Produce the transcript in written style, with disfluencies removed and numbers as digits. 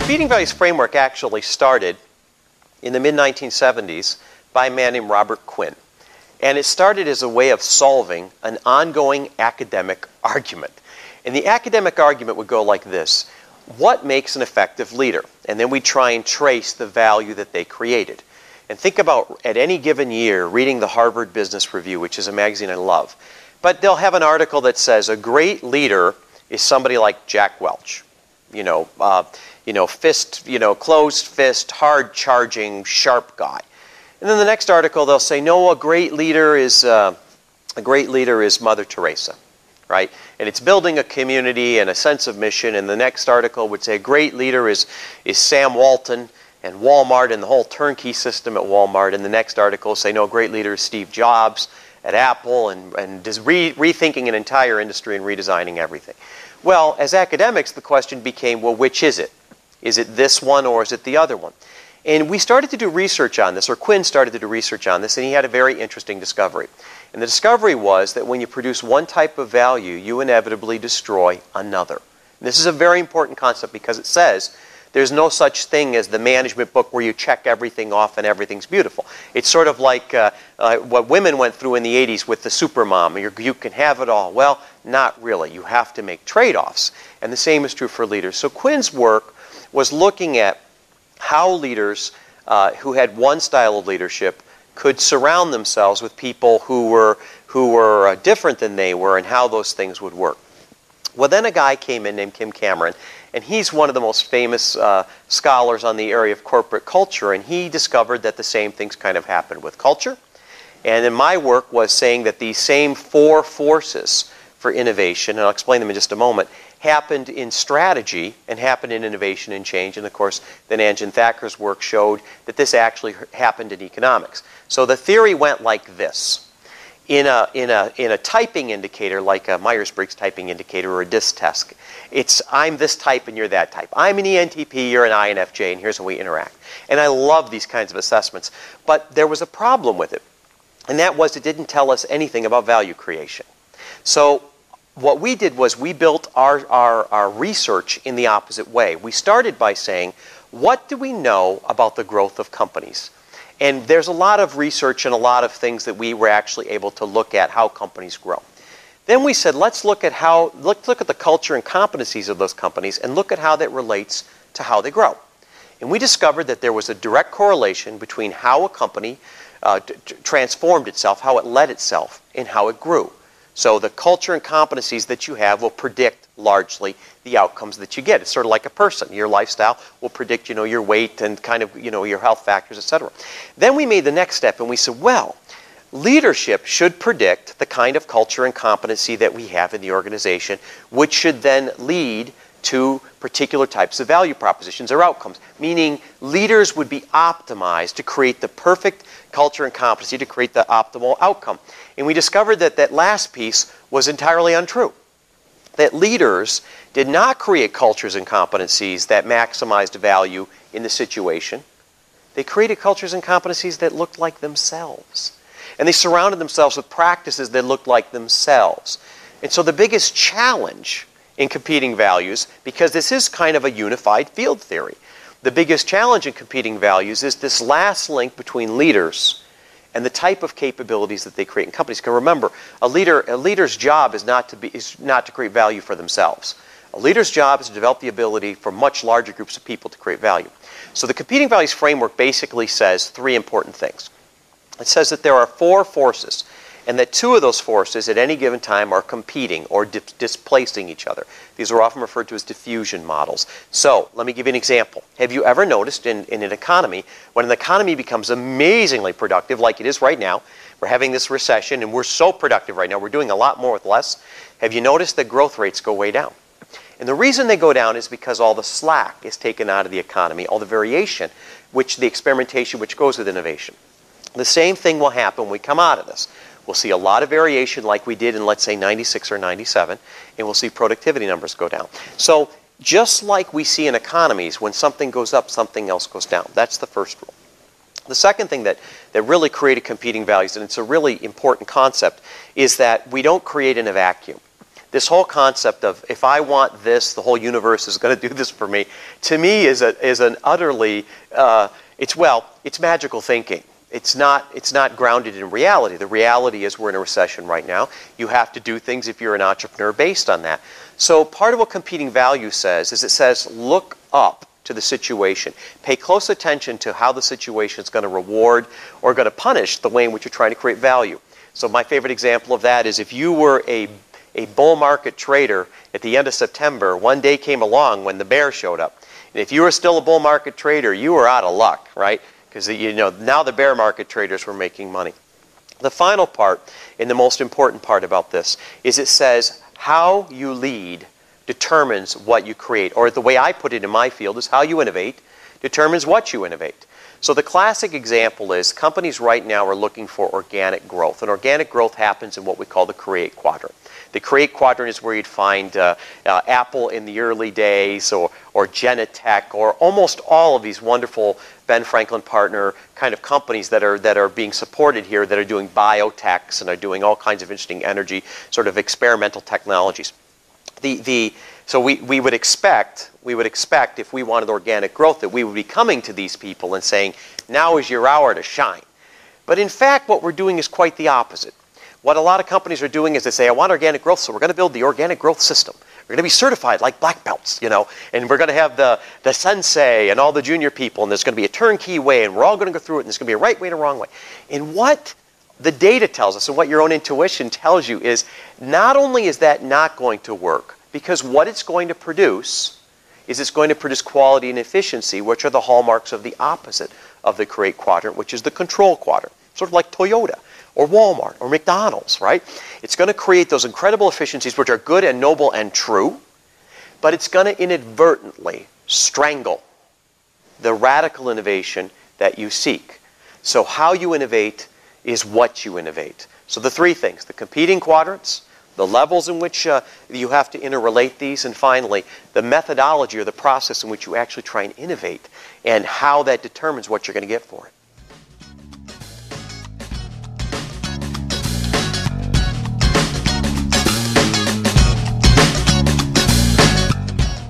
competing values framework actually started in the mid-1970s by a man named Robert Quinn. And it started as a way of solving an ongoing academic argument. And the academic argument would go like this: what makes an effective leader? And then we try and trace the value that they created. And think about, at any given year, reading the Harvard Business Review, which is a magazine I love. But they'll have an article that says a great leader is somebody like Jack Welch. Closed fist, hard-charging, sharp guy. And then the next article they'll say, no, a great leader is Mother Teresa, right? And it's building a community and a sense of mission. And the next article would say a great leader is Sam Walton and Walmart and the whole turnkey system at Walmart. And the next article will say, no, a great leader is Steve Jobs at Apple and just rethinking an entire industry and redesigning everything. Well, as academics, the question became, well, which is it? Is it this one or is it the other one? And we started to do research on this, or Quinn started to do research on this, and he had a very interesting discovery. And the discovery was that when you produce one type of value, you inevitably destroy another. And this is a very important concept because it says there's no such thing as the management book where you check everything off and everything's beautiful. It's sort of like what women went through in the 80s with the supermom. You can have it all. Well, not really. You have to make trade-offs. And the same is true for leaders. So Quinn's work was looking at how leaders who had one style of leadership could surround themselves with people who were different than they were and how those things would work. Well, then a guy came in named Kim Cameron, and he's one of the most famous scholars on the area of corporate culture, and he discovered that the same things kind of happened with culture. And then my work was saying that these same four forces for innovation, and I'll explain them in just a moment, happened in strategy and happened in innovation and change. And of course, then Anjan Thacker's work showed that this actually happened in economics. So the theory went like this. In a typing indicator, like a Myers-Briggs typing indicator or a DISC test, it's I'm this type and you're that type. I'm an ENTP, you're an INFJ, and here's how we interact. And I love these kinds of assessments. But there was a problem with it. And that was it didn't tell us anything about value creation. So what we did was we built our research in the opposite way. We started by saying, what do we know about the growth of companies? And there's a lot of research and a lot of things that we were actually able to look at how companies grow. Then we said, let's look at the culture and competencies of those companies and look at how that relates to how they grow. And we discovered that there was a direct correlation between how a company transformed itself, how it led itself, and how it grew. So the culture and competencies that you have will predict largely the outcomes that you get. It's sort of like a person. Your lifestyle will predict, your weight and kind of, your health factors, etc. Then we made the next step and we said, well, leadership should predict the kind of culture and competency that we have in the organization, which should then lead to particular types of value propositions or outcomes. Meaning leaders would be optimized to create the perfect culture and competency to create the optimal outcome. And we discovered that that last piece was entirely untrue. That leaders did not create cultures and competencies that maximized value in the situation. They created cultures and competencies that looked like themselves. And they surrounded themselves with practices that looked like themselves. And so the biggest challenge in competing values, because this is kind of a unified field theory, the biggest challenge in competing values is this last link between leaders and the type of capabilities that they create in companies. Because remember, a leader's job is not to create value for themselves. A leader's job is to develop the ability for much larger groups of people to create value. So the competing values framework basically says three important things. It says that there are four forces, and that two of those forces at any given time are competing or displacing each other. These are often referred to as diffusion models. So let me give you an example. Have you ever noticed in an economy, when an economy becomes amazingly productive, like it is right now, we're having this recession and we're so productive right now, we're doing a lot more with less, have you noticed that growth rates go way down? And the reason they go down is because all the slack is taken out of the economy, all the variation, the experimentation which goes with innovation. The same thing will happen when we come out of this. We'll see a lot of variation like we did in, let's say, 96 or 97, and we'll see productivity numbers go down. So just like we see in economies, when something goes up, something else goes down. That's the first rule. The second thing that really created competing values, and it's a really important concept, is that we don't create in a vacuum. this whole concept of if I want this, the whole universe is going to do this for me, to me is an utterly, it's magical thinking. It's not grounded in reality. The reality is we're in a recession right now. You have to do things if you're an entrepreneur based on that. So part of what competing value says is it says look up to the situation. Pay close attention to how the situation is going to reward or going to punish the way in which you're trying to create value. So my favorite example of that is if you were a bull market trader at the end of September, one day came along when the bear showed up. And if you were still a bull market trader, you were out of luck, right? Because now the bear market traders were making money. The final part, and the most important part about this, is it says how you lead determines what you create. Or the way I put it in my field is how you innovate determines what you innovate. So the classic example is companies right now are looking for organic growth. And organic growth happens in what we call the Create Quadrant. The Create Quadrant is where you'd find Apple in the early days or Genentech or almost all of these wonderful Ben Franklin partner kind of companies that are being supported here that are doing biotechs and are doing all kinds of interesting energy sort of experimental technologies. So we would expect if we wanted organic growth that we would be coming to these people and saying, now is your hour to shine. But in fact, what we're doing is quite the opposite. What a lot of companies are doing is they say, I want organic growth, so we're going to build the organic growth system. We're going to be certified like black belts, and we're going to have the sensei and all the junior people, and there's going to be a turnkey way, and we're all going to go through it, and there's going to be a right way and a wrong way. And what the data tells us and what your own intuition tells you is not only is that not going to work, because what it's going to produce is it's going to produce quality and efficiency, which are the hallmarks of the opposite of the Create Quadrant, which is the Control Quadrant, sort of like Toyota or Walmart or McDonald's, right? It's going to create those incredible efficiencies which are good and noble and true, but it's going to inadvertently strangle the radical innovation that you seek. So how you innovate is what you innovate. So the three things, the competing quadrants, the levels in which you have to interrelate these, and finally, the methodology or the process in which you actually try and innovate and how that determines what you're going to get for it.